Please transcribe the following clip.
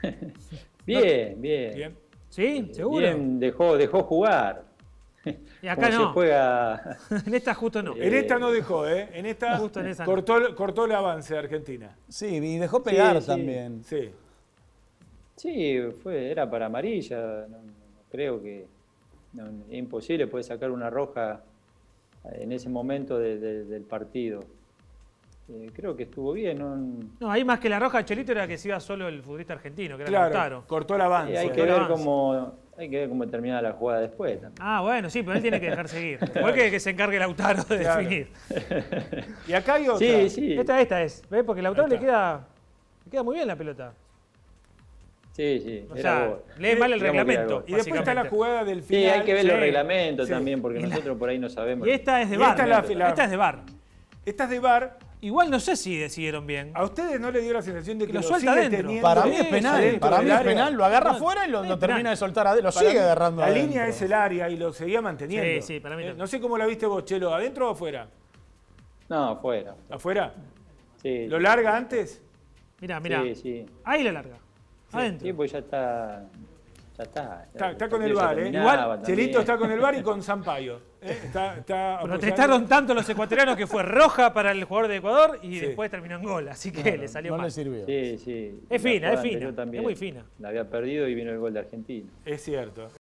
Bien, bien. Bien. ¿Sí? ¿Seguro? Bien, dejó jugar. Y acá Como no. se juega. En esta justo no. En esta no dejó, ¿eh? En esta Justo en esa no. cortó el avance de Argentina. Sí, y dejó pegar Sí. también. Sí. Sí, era para amarilla. No creo que. Es imposible poder sacar una roja en ese momento del partido. Creo que estuvo bien. No, ahí más que la roja, Chelito, era que se iba solo el futbolista argentino, que era Claro, Lautaro. cortó el avance. Hay que ver cómo termina la jugada después también. Ah, bueno, sí, pero él tiene que dejar seguir. Igual que se encargue Lautaro de Claro. definir. Y acá hay otra. Sí, sí. Esta es, ¿ves? Porque Lautaro Ahí le está. queda muy bien la pelota. Sí. O era sea, gol. lee mal el Digamos que era reglamento. gol. Y después está la básicamente. jugada del Sí, final. hay que ver los Sí. reglamentos Sí. también, porque Y la- nosotros por ahí no sabemos. Y esta es de Y VAR. esta es Esta es de VAR. Esta es de VAR. Igual no sé si decidieron bien. ¿A ustedes no le dio la sensación de que Lo lo suelta sigue adentro. teniendo Para mí es Sí, penal, adentro para del mí es área? penal, lo agarra No, afuera y lo penal. termina de soltar adentro, lo Para sigue mí, agarrando la adentro. línea es el área y lo seguía manteniendo. Sí, para mí también. No sé cómo la viste vos, Chelo, ¿adentro o afuera? No, afuera. ¿Afuera? Sí. ¿Lo larga antes? Mirá. Sí. Ahí la larga. Adentro. Sí, pues ya está. Está con el partido ya VAR, ¿eh? terminaba Igual, también. Chelito está con el VAR y con Sampaio. Está apoyando. Protestaron tanto los ecuatorianos que fue roja para el jugador de Ecuador y Sí. después terminó en gol. Así que le salió No mal. le sirvió. Sí. Es La fina, jugada es fina. anterior también Es muy fina. La había perdido y vino el gol de Argentina. Es cierto.